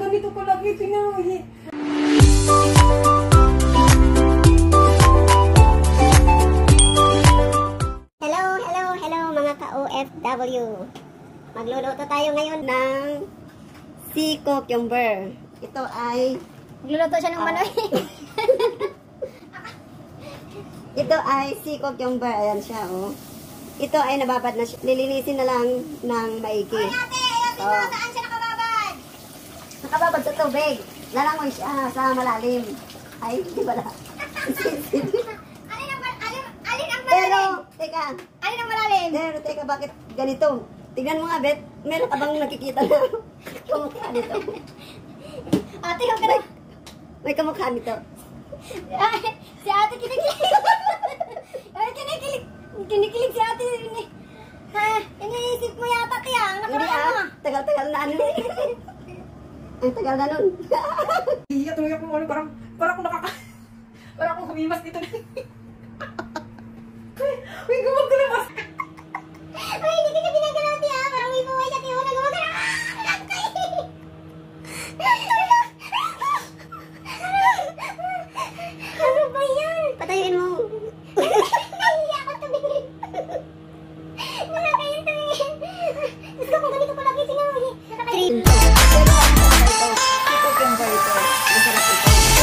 ganito palagi. Tingnan mo eh. Hello mga ka-OFW. Magluluto tayo ngayon ng sea cucumber. Ito ay... Magluluto siya ng manoy. Ito ay sea cucumber. Ayan siya, oh. Ito ay nababad na siya. Lilinisin na lang ng maigi. Ay, ate! Ayaw, saan siya nakababad? Nakababad sa tubig. Lalangoy siya sa malalim. Ay, hindi pala. Alin ang malalim? Pero, teka. Alin ang malalim? Pero, teka, bakit ganito? Tignan mo nga, Bet. Meron ka bang nakikita na kamukha nito? Ate, huwag ka na. May kamukha nito. Si ate kinikilig. Ay, kinikilig si ate. Ha? Iniisip mo yata, tiya. Hindi tagal-tagal na ano. Ang tagal na nun. Iya, tuloy ako parang akong humimas dito. Uy, gumagalamas. Ay, hindi kita pinagalaw, tiya. Parang may buhay siya, tiya. Nagumagalaw. Ano ba yan? Patayin mo. Nahiya ako tumingin. Nakakayin tumingin. Gusto ko ganito palagi sinawin. Cream. Sea cucumber ito. Masarap ito.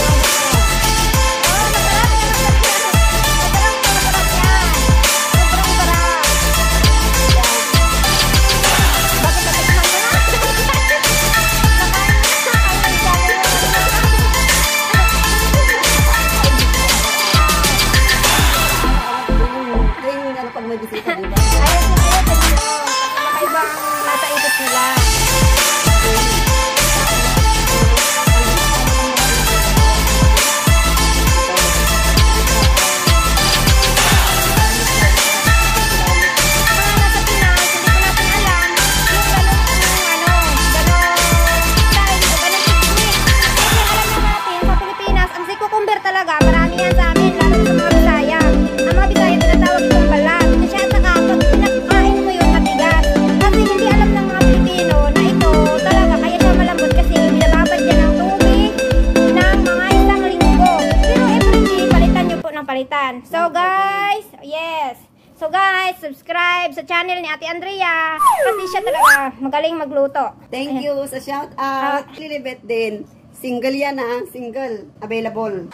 Pag may bisita, diba? Nakaibang nasa isip nila. Talaga, marami yan sa amin, lalo sa mga Bisaya. Ang mga Bisaya tinatawag itong balat. Kasi at saka, pag pinakain mo yun, matigas. Kasi hindi alam ng mga Pilipino na ito talaga, kaya siya malambot kasi binababad yan ng tubig ng mga isang linggo. Pero everyday, palitan nyo po ng palitan. So guys, yes. So guys, subscribe sa channel ni Ate Andrea. Kasi siya talaga magaling magluto. Thank you sa shout out. Lilibet din. Single yan single. Available.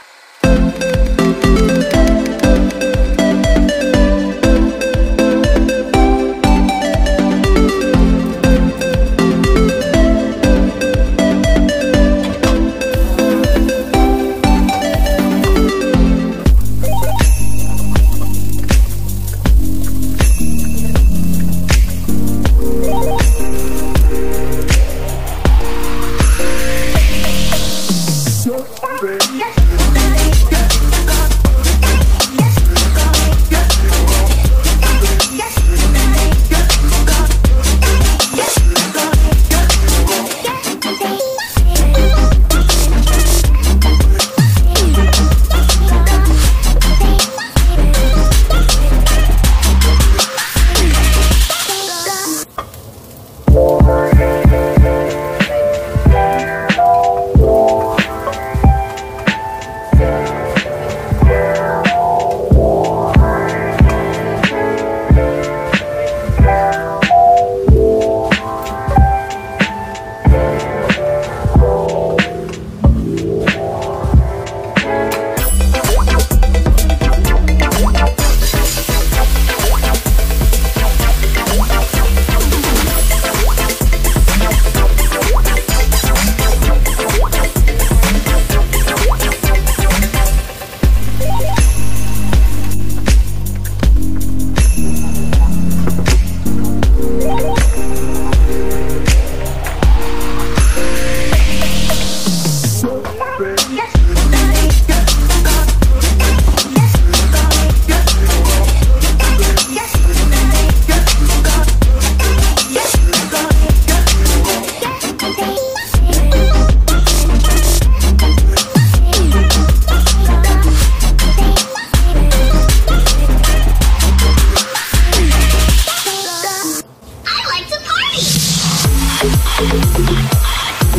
I like to party!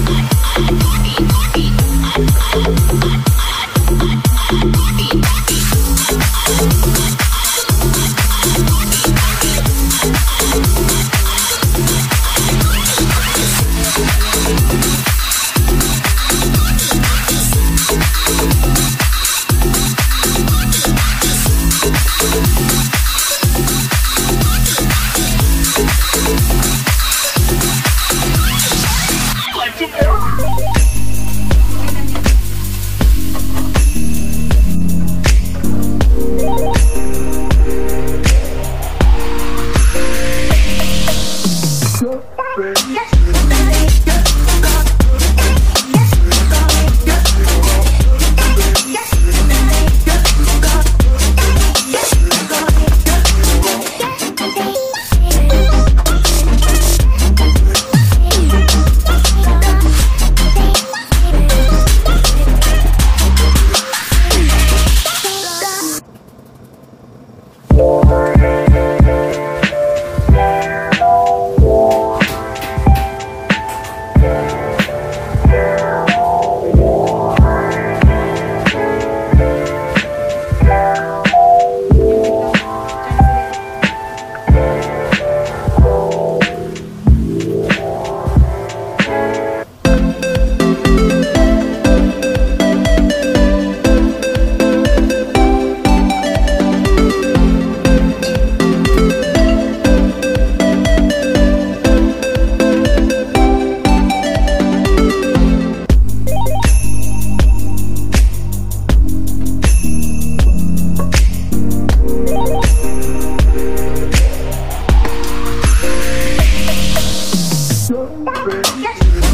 Yes.